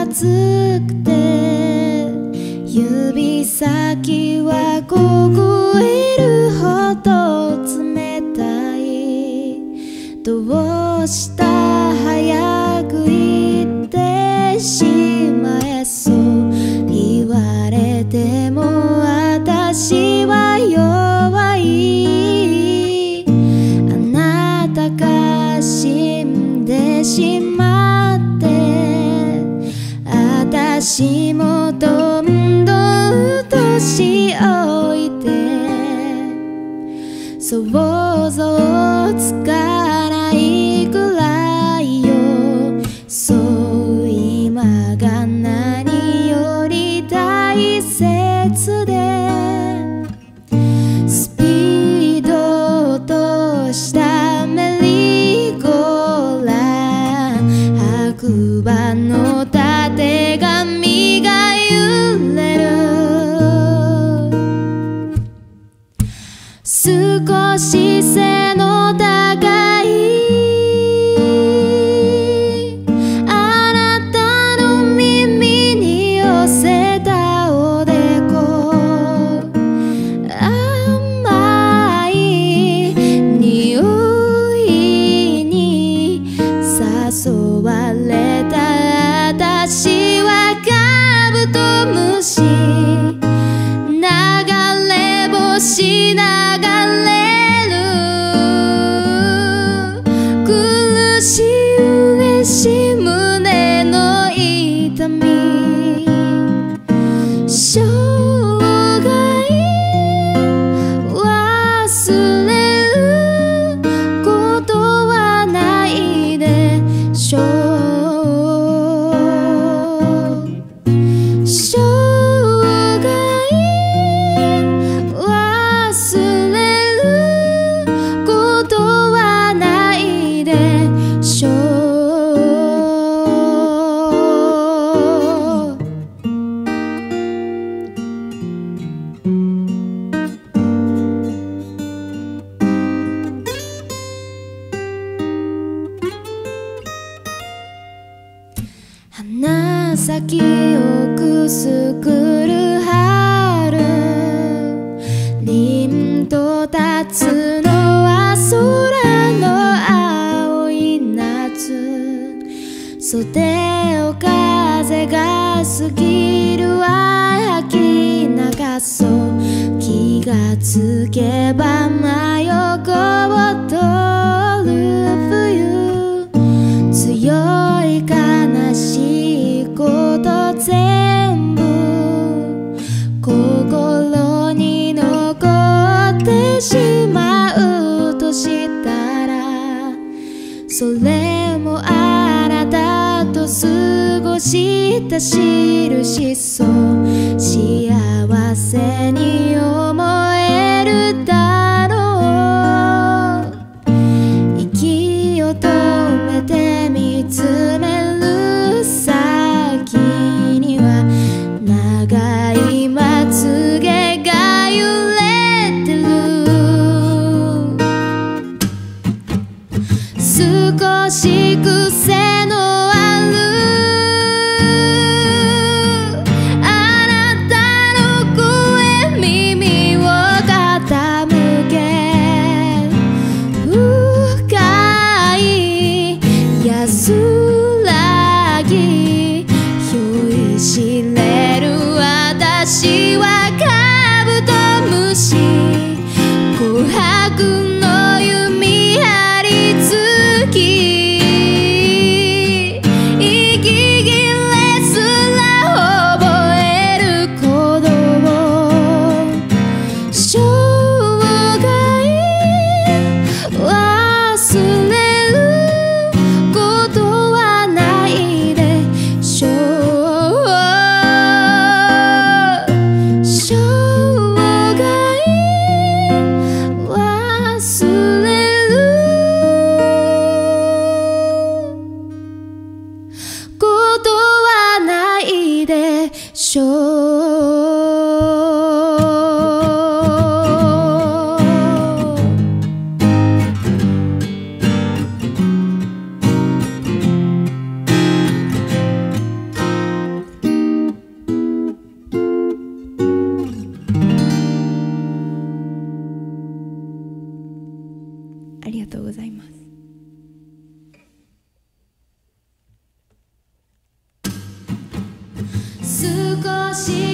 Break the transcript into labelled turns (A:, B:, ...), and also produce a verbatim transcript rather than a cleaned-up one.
A: 熱くて指先は凍えるほど冷たい。どうした早く言ってしまえ、そう言われても私は弱い。あなたが死んでしまって私もどんどん年老いて想像つかないくらいよ。そう今が何より大切でスピード落としたメリーゴーラン白馬のたてがみが揺れる。少し背の高いあなたの耳に寄せたおでこ、甘い匂いに誘われた私はカブトムシ、流れ星流れる苦しい嬉しい胸の痛み、生涯忘れることはないでしょう。生涯忘れることはないでしょう。花咲をくすぐる春、凛と立つのは空の青い夏、袖を風が過ぎるは吐き流そう。気がつけば真横を通る冬、強い悲しいこと全部心に残ってしまうとしたら、それもあなたと過ごした印、そう幸せに思えるだろう。息を止めて見つめる先には長いまつげが揺れてる。少し癖のあるあなたの声、耳を傾け深い安らぎ酔いしれる私はカブトムシ、琥珀の弓張り付きし